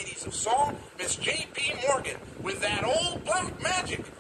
ladies of song, Miss Jaye P Morgan, with that old black magic.